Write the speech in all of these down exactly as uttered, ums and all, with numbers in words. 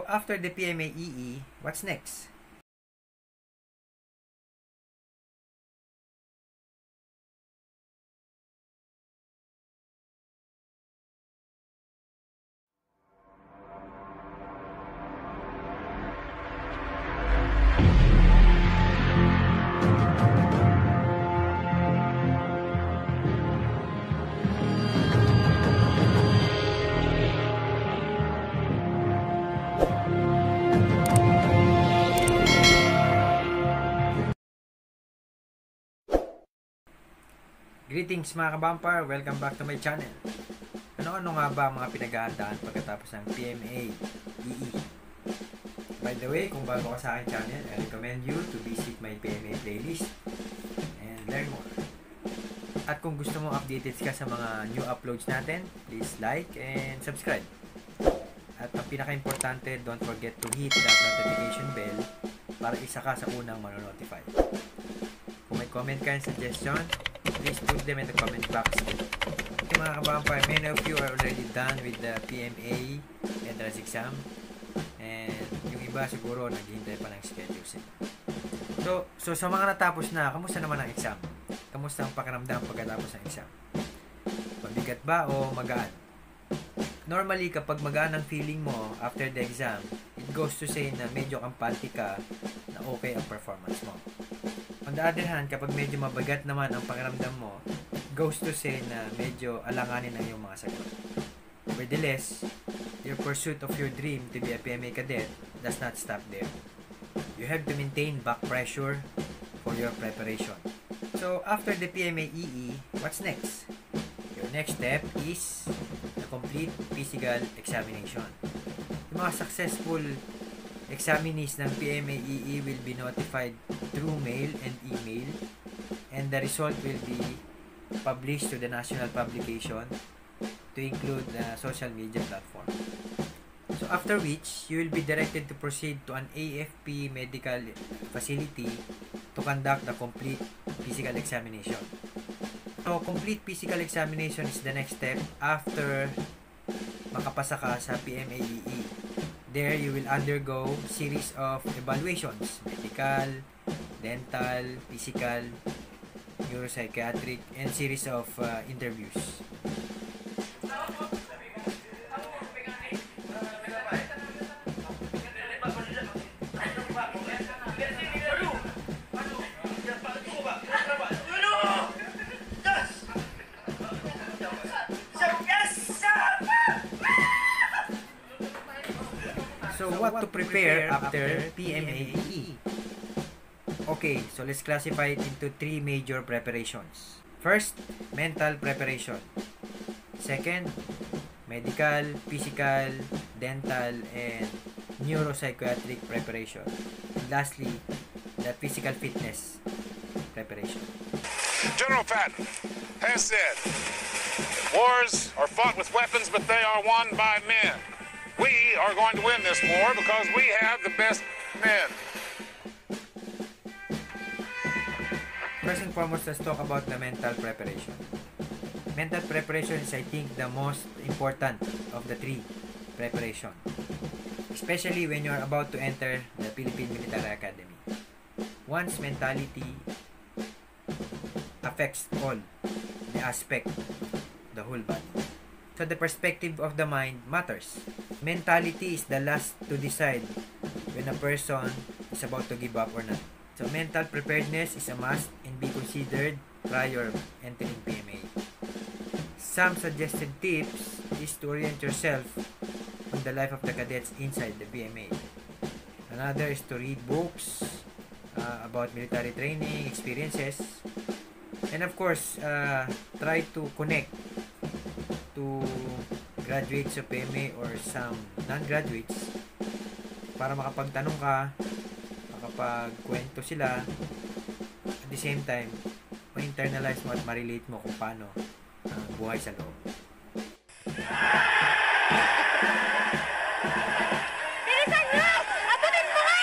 after the P M A E E, what's next? Greetings mga kabampar! Welcome back to my channel. Ano-ano nga ba ang mga pinaghahandaan pagkatapos ng P M A E E? By the way, kung bago ka sa aking channel, I recommend you to visit my P M A playlist and learn more. At kung gusto mo updated ka sa mga new uploads natin, please like and subscribe. At ang pinaka-importante, don't forget to hit that notification bell para isa ka sa unang manonotify. Kung may comment ka and suggestion, please put them in the comment box. Okay mga kabampay, many of you are already done with the P M A entrance exam and yung iba siguro naghihintay pa ng schedules. So, so sa mga natapos na, kamusta naman ang exam? Kamusta ang pakiramdam pagkatapos ng exam? Mabigat ba o magaan? Normally, kapag magaan ang feeling mo after the exam, it goes to say na medyo kampante ka na okay ang performance mo. On the other hand, kapag medyo mabagat naman ang pakiramdam mo, it goes to say na medyo alanganin ang iyong mga sagot. Nevertheless, your pursuit of your dream to be a P M A cadet does not stop there. You have to maintain back pressure for your preparation. So, after the P M A E E, what's next? Your next step is the complete physical examination. Yung mga successful examinees ng P M A E E will be notified through mail and email, and the result will be published to the national publication to include the social media platform. So after which, you will be directed to proceed to an A F P medical facility to conduct the complete physical examination. So complete physical examination is the next step after makapasa ka sa P M A E E. There, you will undergo series of evaluations, medical, dental, physical, neuropsychiatric, and series of uh, interviews. So, what to prepare after P M A E E? Okay, so let's classify it into three major preparations. First, mental preparation. Second, medical, physical, dental, and neuropsychiatric preparation. And lastly, the physical fitness preparation. General Patton has said, wars are fought with weapons, but they are won by men. We are going to win this war because we have the best men. First and foremost, let's talk about the mental preparation. Mental preparation is, I think, the most important of the three preparation, especially when you are about to enter the Philippine Military Academy. One's mentality affects all the aspect, the whole body. So the perspective of the mind matters. Mentality is the last to decide when a person is about to give up or not. So mental preparedness is a must and be considered prior entering P M A. Some suggested tips is to orient yourself on the life of the cadets inside the P M A. Another is to read books uh, about military training, experiences, and of course, uh, try to connect to graduates of P M A or some non-graduates para makapagtanong ka, makapagkwento sila, at the same time, ma-internalize mo at ma-relate mo kung paano ang buhay sa loob. Bilisan nyo! Abutin mo nga!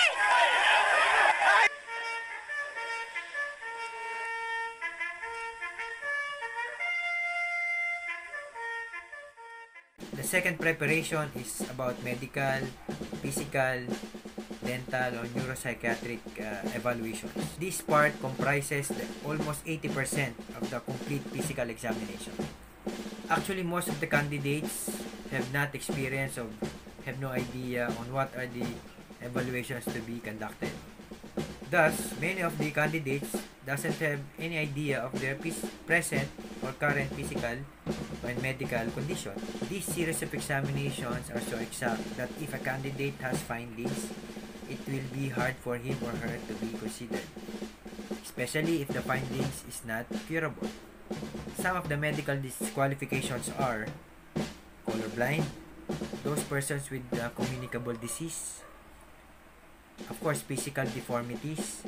The second preparation is about medical, physical, dental, or neuropsychiatric uh, evaluations. This part comprises the almost eighty percent of the complete physical examination. Actually, most of the candidates have not experience or have no idea on what are the evaluations to be conducted. Thus, many of the candidates doesn't have any idea of their present or current physical or medical condition. These series of examinations are so exact that if a candidate has findings, it will be hard for him or her to be considered, especially if the findings is not curable. Some of the medical disqualifications are colorblind, those persons with uh, communicable disease, of course physical deformities,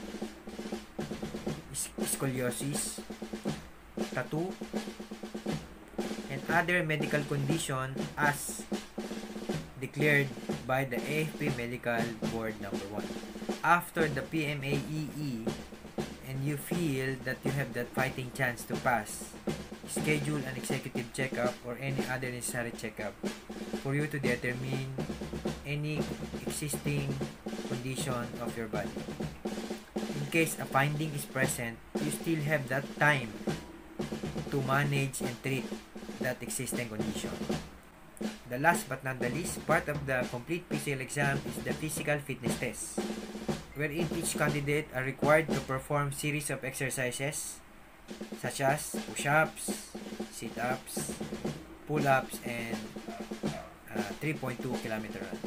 scoliosis, tattoo, and other medical condition as declared by the A F P Medical Board number one. After the P M A E E and you feel that you have that fighting chance to pass, schedule an executive checkup or any other necessary checkup for you to determine any existing condition of your body. In case a finding is present, you still have that time to manage and treat that existing condition. The last but not the least, part of the complete physical exam is the physical fitness test, wherein each candidate are required to perform series of exercises such as push-ups, sit-ups, pull-ups, and uh, three point two kilometer run.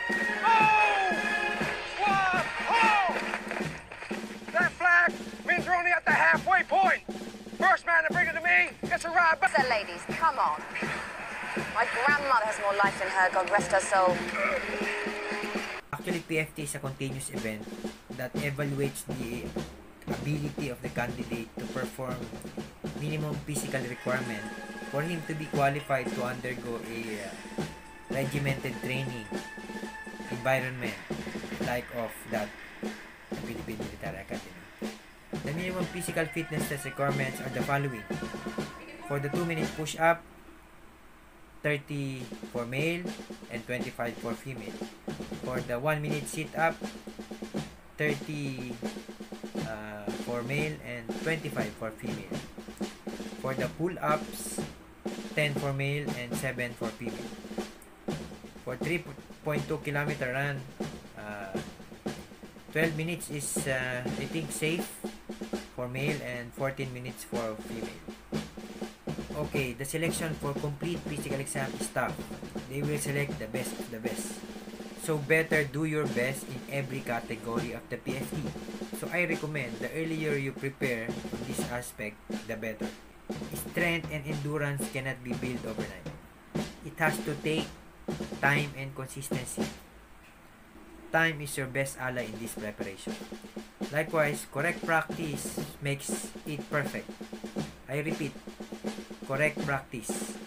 Squad, hold! That flag means we're only at the halfway point. First man to bring it to me gets a ride back. So ladies, come on. My grandmother has more life in her, God rest her soul. Actually, P F T is a continuous event that evaluates the ability of the candidate to perform minimum physical requirement for him to be qualified to undergo a uh, regimented training environment like of that the Philippine Military Academy. The minimum physical fitness test requirements are the following. For the two minute push-up, thirty for male and twenty-five for female. For the one minute sit-up, thirty uh, for male and twenty-five for female. For the pull-ups, ten for male and seven for female. For three point two kilometer run, uh, twelve minutes is uh, I think safe for male and fourteen minutes for female. Okay, the selection for complete physical exam is tough. They will select the best of the best. So better do your best in every category of the P F T. So I recommend the earlier you prepare in this aspect, the better. Strength and endurance cannot be built overnight. It has to take time and consistency. Time is your best ally in this preparation. Likewise, correct practice makes it perfect. I repeat, correct practice,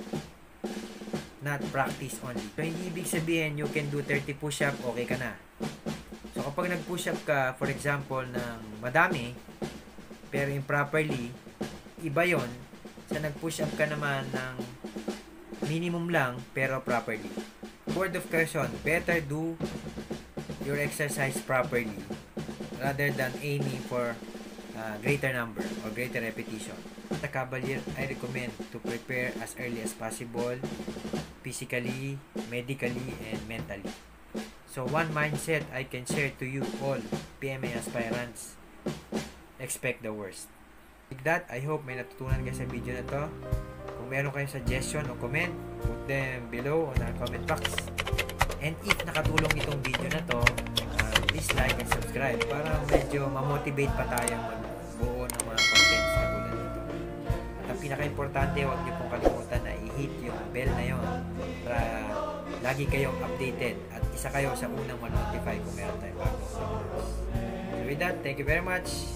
not practice only. So, hindi ibig sabihin you can do thirty push-up, okay ka na. So, kapag nag-push-up ka, for example, ng madami, pero improperly, iba yon sa nag-push-up ka naman ng minimum lang, pero properly. Word of caution, better do your exercise properly rather than aiming for uh, greater number or greater repetition. The Cavalier, I recommend to prepare as early as possible, physically, medically, and mentally. So one mindset I can share to you all P M A aspirants, expect the worst. With that, I hope may natutunan kayo sa video na to. Kung meron kayong suggestion o comment, put them below on our comment box. And if nakatulong itong video na to, uh, please like and subscribe para medyo ma-motivate pa tayong magbuo ng mga contents katulad nito. At ang pinaka-importante, huwag niyo pong kalimutan na i-hit yung bell na yon para lagi kayong updated at isa kayo sa unang ma-notify kung meron tayong bago. So with that, thank you very much.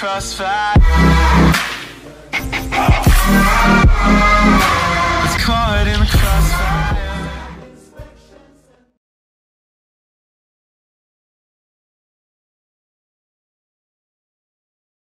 crossfire. It's caught in the crossfire.